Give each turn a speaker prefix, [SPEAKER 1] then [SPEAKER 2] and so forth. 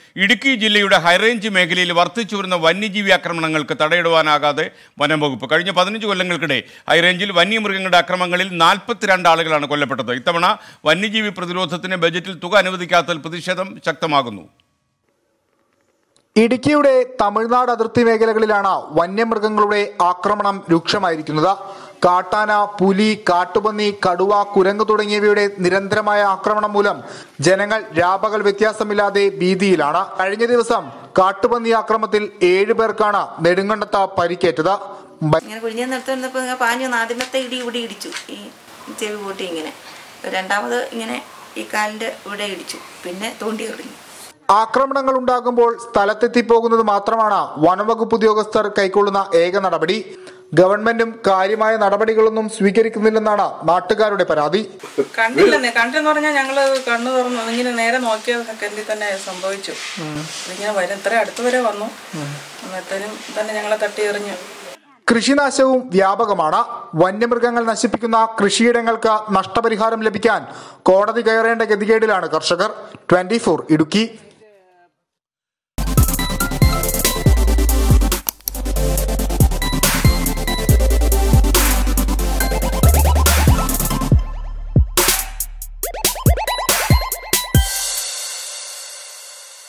[SPEAKER 1] ഇടുക്കി ജില്ലയുടെ ഹൈറേഞ്ച് മേഖലയിൽ വർദ്ധിച്ചുവരുന്ന വന്യജീവി ആക്രമണങ്ങൾക്ക് തടയിടുവാനാകാതെ വനം വകുപ്പ് കഴിഞ്ഞ 15 കൊല്ലങ്ങൾക്കിടെ ഹൈറേഞ്ചിൽ വന്യമൃഗങ്ങളുടെ ആക്രമണങ്ങളിൽ 42 ആളുകളാണ് കൊല്ലപ്പെട്ടത്. ഇത്തവണ വന്യജീവി പ്രതിരോധത്തിന് ബജറ്റിൽ തുക അനുവദിക്കാത്തതിൽ പ്രതിഷേധം ശക്തമാകുന്നു.
[SPEAKER 2] ഇടുക്കിയുടെ തമിഴ്നാട് അതിർത്തി മേഖലകളിലാണ് വന്യമൃഗങ്ങളുടെ ആക്രമണം രൂക്ഷമായിരിക്കുന്നത്. കാട്ടാന, പുലി, കാട്ടുപന്നി, കടുവ, കുരങ്ങ് തുടങ്ങിയവയുടെ നിരന്തരമായ ആക്രമണം മൂലം ജനങ്ങൾ രാപകൽ വ്യത്യാസമില്ലാതെ ഭീതിയിലാണ്. കഴിഞ്ഞ ദിവസം കാട്ടുപന്നി ആക്രമണത്തിൽ 7 പേർക്കാണ് നെടുങ്കണ്ടത്ത് പരിക്കേറ്റത്.
[SPEAKER 3] ആദ്യമത്തെ ഇടി ഇവിടെ ഇടിച്ചു, ഈ ചെവി കൂട്ടി ഇങ്ങനെ, രണ്ടാമത് ഇങ്ങനെ ഈ കാലിന്റെ ഇവിടെ ഇടിച്ചു, പിന്നെ തോണ്ടി എറിഞ്ഞു.
[SPEAKER 2] ആക്രമണങ്ങൾ ഉണ്ടാകുമ്പോൾ സ്ഥലത്തെത്തിപ്പോകുന്നത് മാത്രമാണ് വനംവകുപ്പ് ഉദ്യോഗസ്ഥർ കൈക്കൊള്ളുന്ന ഏക നടപടി. ഗവൺമെന്റും കാര്യമായ നടപടികളൊന്നും സ്വീകരിക്കുന്നില്ലെന്നാണ് നാട്ടുകാരുടെ പരാതി.
[SPEAKER 4] കണ്ടെന്ന് പറഞ്ഞാൽ ഞങ്ങള് കണ്ണു തുറന്നു ഇങ്ങനെ നേരെ നോക്കിയ സെക്കൻഡിൽ തന്നെ സംഭവിച്ചു. ഇങ്ങനെ വരും, ഇത്ര അടുത്ത് വരെ വന്നു, അന്നേരത്തേനും തന്നെ ഞങ്ങളെ തട്ടി എറിഞ്ഞു.
[SPEAKER 2] കൃഷിനാശവും വ്യാപകമാണ്. വന്യമൃഗങ്ങൾ നശിപ്പിക്കുന്ന കൃഷിയിടങ്ങൾക്ക് നഷ്ടപരിഹാരം ലഭിക്കാൻ കോടതി കയറേണ്ട ഗതികേടിലാണ് കർഷകർ. 24 ഇടുക്കി.